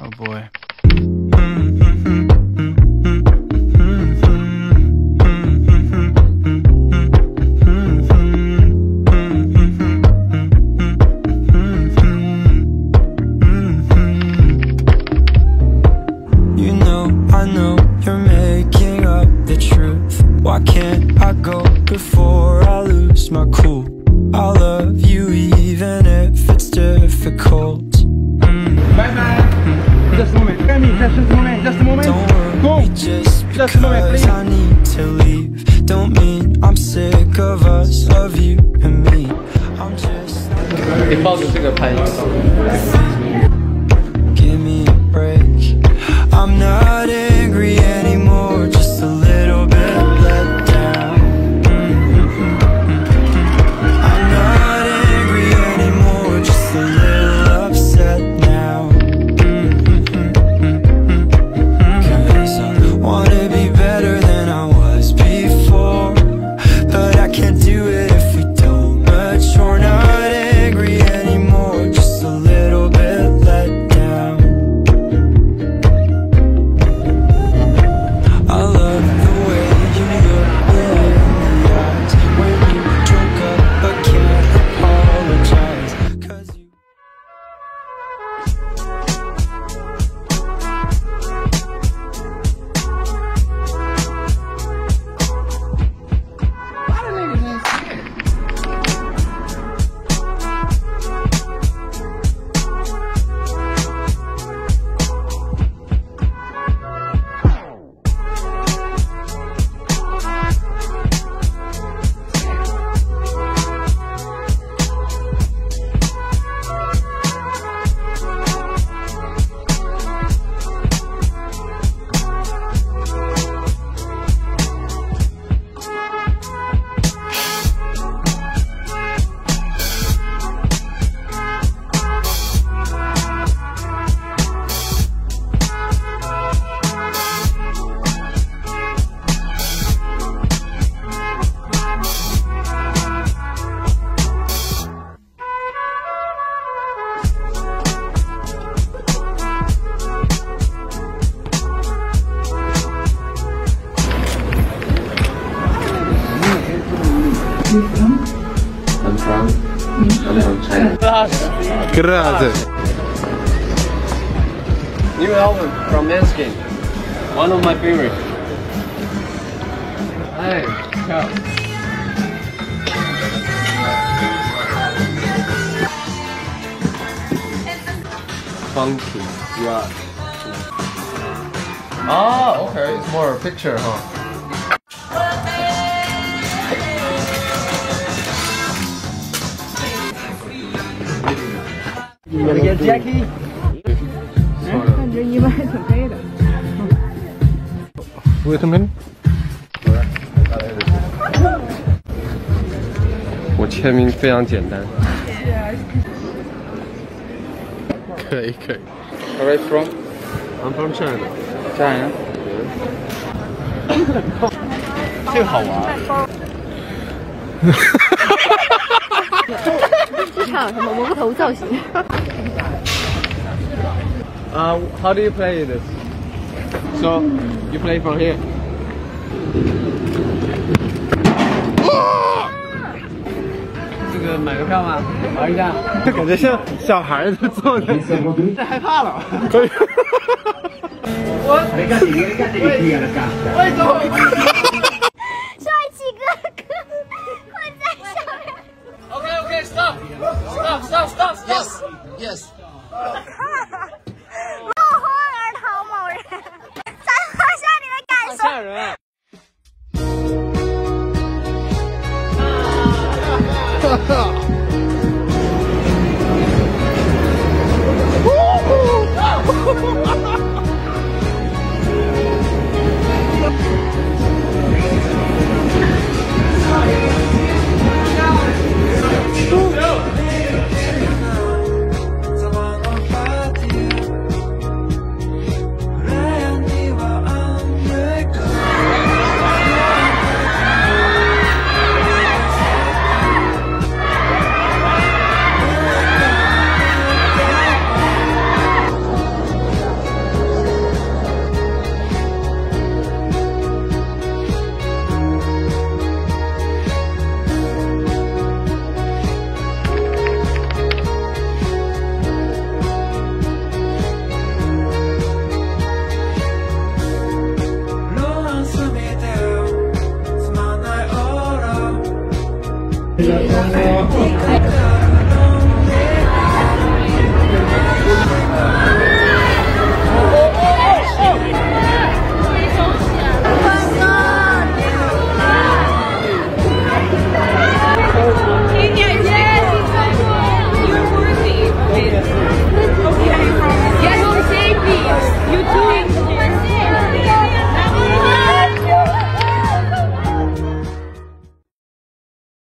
Oh boy. You know, I know you're making up the truth. Why can't I go before I lose my cool? I love you even if it's difficult. Bye bye. Just a moment. Just a moment. Just a moment. Don't worry, just because I need to leave don't mean I'm sick of us, of you and me. I'm just give me a break. I'm not angry anymore, just a little bit let down. I'm not angry anymore, just a little upset now. 'Cause I wanna be better than I was before, but I can't do it if we don't mature. Not angry anymore, just a little bit let down. I love the way you look me in the eyes when you drink up but can't apologize, 'cause you I'm from China. Grazie. New album from Manskin. One of my favorite. Hey, ciao. Funky. Yeah. Ah, okay. It's more a picture, huh? Jackie。 感觉意外挺黑的。 Wait a minute. 我签名非常简单。 可以可以。 Where are you from? I'm from China. China. 这个好玩。 唱什么蘑菇头造型？ How do you play this? So, you play from here. 这个买个票吗？玩一下。 感觉像小孩子做的。 这害怕了。 可以。 为什么？ 帅气哥哥困在上面。 Okay, stop. Yes, yes. 落荒而逃某人，咱喝下你的感受。 吓人。 哈哈。 哦